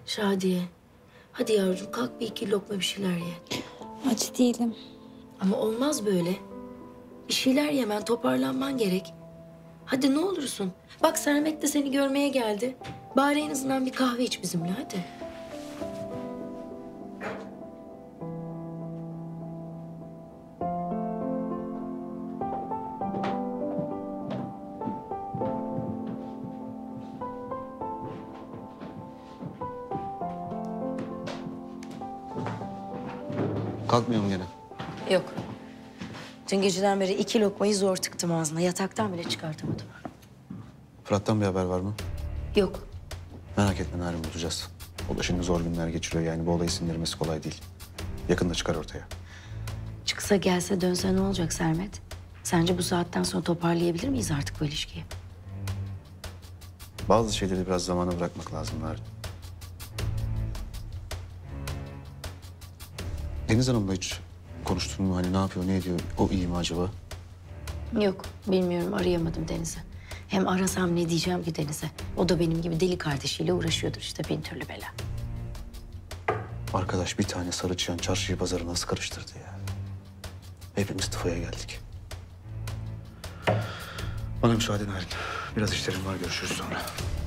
Şadiye, hadi yavrum kalk bir iki lokma bir şeyler ye. Aç değilim. Ama olmaz böyle. Bir şeyler yemen, toparlanman gerek. Hadi ne olursun. Bak Sermet de seni görmeye geldi. Bari en azından bir kahve iç bizimle hadi. Kalkmıyorum gene. Yok. Dün geceden beri 2 lokmayı zor tıktım ağzına. Yataktan bile çıkartamadım. Fırat'tan bir haber var mı? Yok. Merak etme Narin, bulacağız. O da şimdi zor günler geçiriyor, yani bu olayı sindirmesi kolay değil. Yakında çıkar ortaya. Çıksa gelse dönse ne olacak Sermet? Sence bu saatten sonra toparlayabilir miyiz artık bu ilişkiyi? Bazı şeyleri biraz zamana bırakmak lazım Narin. Deniz Hanım'la hiç konuştun mu? Hani ne yapıyor, ne ediyor? O iyi mi acaba? Yok, bilmiyorum. Arayamadım Deniz'i. Hem arasam ne diyeceğim ki Deniz'e? O da benim gibi deli kardeşiyle uğraşıyordur işte bin türlü bela. Arkadaş bir tane sarı çıyan çarşıyı pazarı nasıl karıştırdı ya? Hepimiz tıfaya geldik. Bana müsaade Narin. Biraz işlerim var, görüşürüz sonra.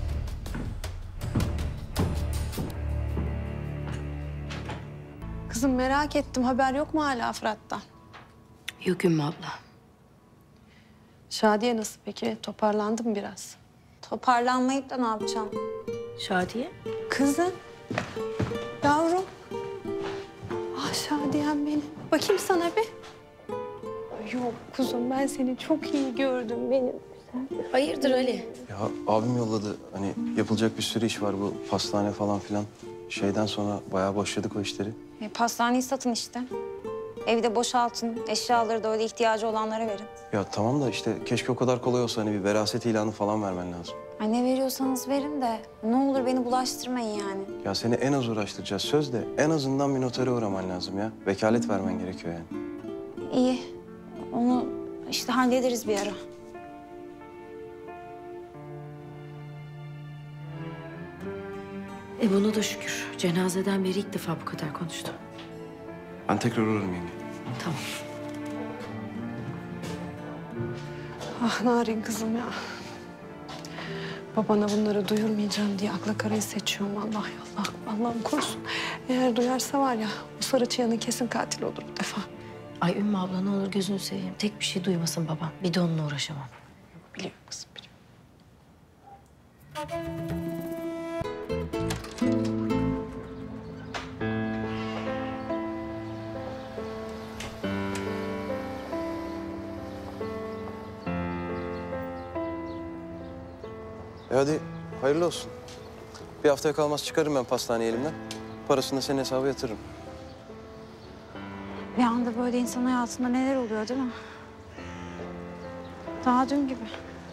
Kızım merak ettim. Haber yok mu hala Fırat'tan? Yok Ümmü abla. Şadiye nasıl peki? Toparlandı mı biraz? Toparlanmayıp da ne yapacağım? Şadiye? Kızım. Yavrum. Ah Şadiyem benim. Bakayım sana bir. Yok kuzum, ben seni çok iyi gördüm benim. Hayırdır Ali? Ya abim yolladı. Hani yapılacak bir sürü iş var, bu pastane falan filan. Şeyden sonra bayağı başladık o işleri. Pastaneyi satın işte. Evi de boşaltın. Eşyaları da öyle ihtiyacı olanlara verin. Ya tamam da işte keşke o kadar kolay olsa, hani bir veraset ilanı falan vermen lazım. Ay ne veriyorsanız verin de ne olur beni bulaştırmayın yani. Ya seni en az uğraştıracağız söz de en azından bir notere uğraman lazım ya. Vekalet vermen gerekiyor yani. İyi. Onu işte hallederiz bir ara. Buna da şükür. Cenazeden beri ilk defa bu kadar konuştum. Ben tekrar uğrarım yenge. Tamam. Ah Narin kızım ya. Babana bunları duyurmayacağım diye akla karayı seçiyorum. Allah Allah, Allah'ım korusun. Eğer duyarsa var ya, bu sarı çıyanın kesin katil olur bu defa. Ay Ümmü abla ne olur gözünü seveyim. Tek bir şey duymasın babam. Bir de onunla uğraşamam. Biliyorum kızım, biliyorum. Hadi hayırlı olsun. Bir haftaya kalmaz çıkarım ben pastaneyi elimden. Parasını da senin hesaba yatırırım. Bir anda böyle insan hayatında neler oluyor değil mi? Daha dün gibi.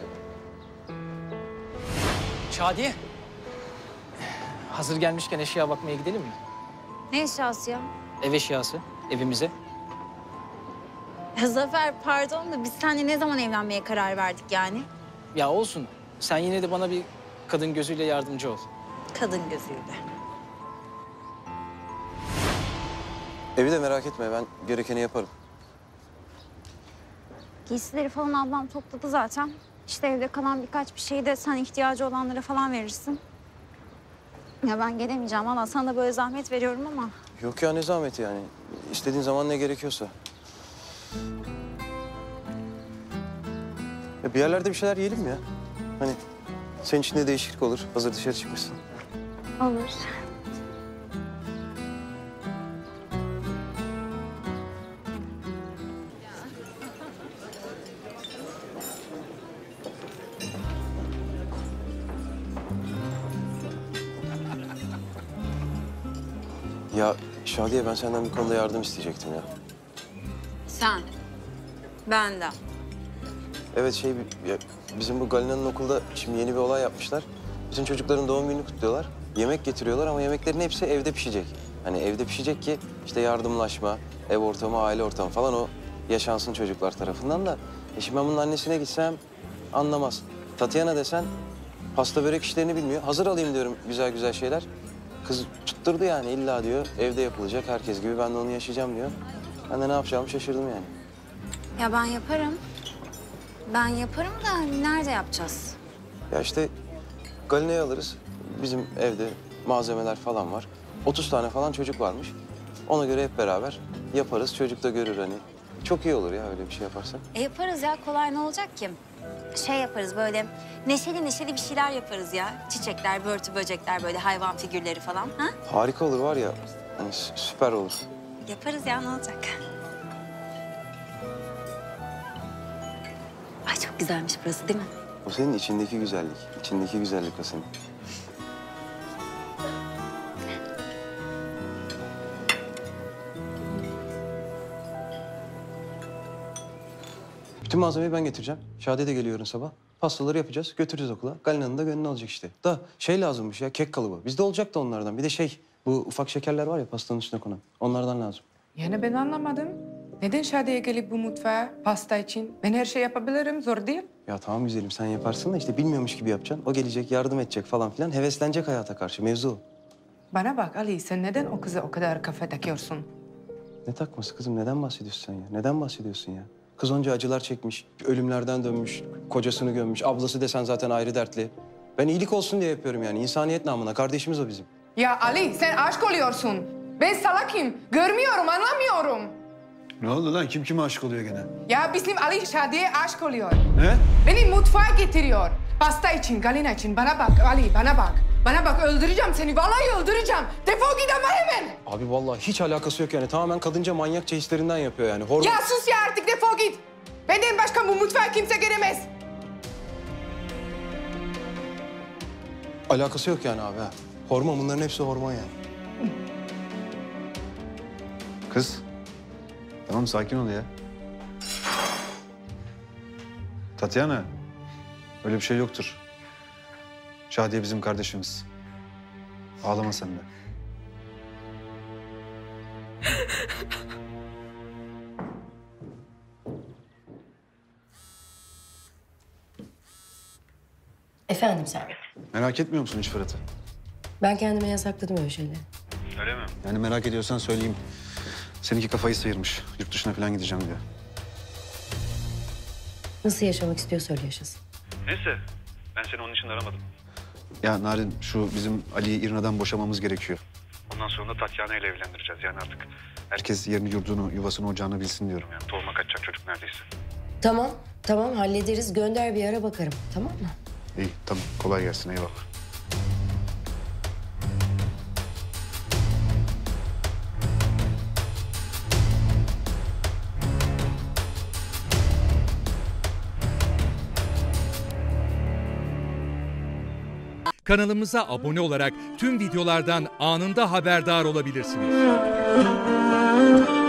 Şadiye. Hazır gelmişken eşya bakmaya gidelim mi? Ne eşyası ya? Ev eşyası, evimize. Ya Zafer pardon da biz seninle ne zaman evlenmeye karar verdik yani? Ya olsun. Sen yine de bana bir kadın gözüyle yardımcı ol. Kadın gözüyle. Evi de merak etme, ben gerekeni yaparım. Giysileri falan ablam topladı zaten. İşte evde kalan birkaç bir şeyi de sen ihtiyacı olanlara falan verirsin. Ya ben gelemeyeceğim valla sana da böyle zahmet veriyorum ama. Yok ya, ne zahmeti yani. İstediğin zaman ne gerekiyorsa. Ya bir yerlerde bir şeyler yiyelim mi ya? Hani senin için de değişiklik olur. Hazır dışarı çıkmışsın. Olur. Ya Şadiye, ben senden bir konuda yardım isteyecektim ya. Sen. Benden. Evet ya, bizim bu Galina'nın okulda şimdi yeni bir olay yapmışlar. Bütün çocukların doğum gününü kutluyorlar. Yemek getiriyorlar ama yemeklerin hepsi evde pişecek. Hani evde pişecek ki işte yardımlaşma, ev ortamı, aile ortamı falan o yaşansın çocuklar tarafından da. Şimdi ben bunun annesine gitsem anlamaz. Tatiana desen pasta börek işlerini bilmiyor. Hazır alayım diyorum güzel güzel şeyler. kız tutturdu yani illa diyor evde yapılacak herkes gibi ben de onu yaşayacağım diyor. Ben de ne yapacağımı şaşırdım yani. Ya ben yaparım. Ben yaparım da nerede yapacağız? Ya işte Galina'yı alırız. Bizim evde malzemeler falan var. 30 tane falan çocuk varmış. Ona göre hep beraber yaparız. Çocuk da görür hani. Çok iyi olur ya öyle bir şey yaparsan. Yaparız ya, kolay, ne olacak ki? Şey yaparız böyle, neşeli neşeli bir şeyler yaparız ya. Çiçekler, börtü böcekler, böyle hayvan figürleri falan. Ha? Harika olur var ya. Hani süper olur. Yaparız ya, ne olacak? Ay çok güzelmiş burası değil mi? O senin içindeki güzellik. İçindeki güzellik o senin. Bütün malzemeyi ben getireceğim. Şadiye de geliyor yarın sabah. Pastaları yapacağız, götüreceğiz okula. Galina'nın da gönlünü alacak işte. Da şey lazımmış ya, kek kalıbı. Bizde olacak da onlardan. Bir de şey, bu ufak şekerler var ya pastanın üstüne konan. Onlardan lazım. Yani ben anlamadım. Neden Şadiye gelip bu mutfağa pasta için? Ben her şey yapabilirim, zor değil. Ya tamam güzelim sen yaparsın da işte bilmiyormuş gibi yapacaksın. O gelecek, yardım edecek falan filan. Heveslenecek hayata karşı. Mevzu o. Bana bak Ali, sen neden o kıza o kadar kafa takıyorsun? Ne takması kızım? Neden bahsediyorsun sen ya? Neden bahsediyorsun ya? Kız onca acılar çekmiş, ölümlerden dönmüş, kocasını gömmüş. Ablası desen zaten ayrı dertli. Ben iyilik olsun diye yapıyorum yani. İnsaniyet namına. Kardeşimiz o bizim. Ya Ali, sen aşk oluyorsun. Ben salakım, görmüyorum, anlamıyorum. Ne oldu lan? Kim kime aşık oluyor gene? Ya bizim Ali Şadiye aşk oluyor. Ne? Beni mutfağa getiriyor. Pasta için, Galina için. Bana bak Ali, bana bak. Bana bak, öldüreceğim seni. Vallahi öldüreceğim. Defol git ama hemen. Abi vallahi hiç alakası yok yani. Tamamen kadınca manyakça hislerinden yapıyor yani. Hormon... Ya sus ya artık, defol git. Benden başka bu mutfağa kimse giremez. Alakası yok yani abi ha. Hormon, bunların hepsi hormon yani. Kız. Tamam sakin ol ya. Tatyana. Öyle bir şey yoktur. Şadiye bizim kardeşimiz. Ağlama sen de. Efendim Servet. Merak etmiyor musun hiç Fırat'ı? Ben kendime yasakladım öyle şeyleri. Öyle mi? Yani merak ediyorsan söyleyeyim. Seninki kafayı sıyırmış. Yurt dışına falan gideceğim diyor. Nasıl yaşamak istiyorsa öyle yaşasın. Neyse, ben seni onun için aramadım. Ya Narin, şu bizim Ali'yi İrna'dan boşamamız gerekiyor. Ondan sonra da Tatyana ile evlendireceğiz. Yani artık Herkes yerini, yurdunu, yuvasını, ocağını bilsin diyorum. yani tohuma kaçacak çocuk neredeyse. Tamam, tamam hallederiz. Gönder bir ara bakarım. Tamam mı? İyi, tamam. Kolay gelsin, eyvallah. Kanalımıza abone olarak tüm videolardan anında haberdar olabilirsiniz.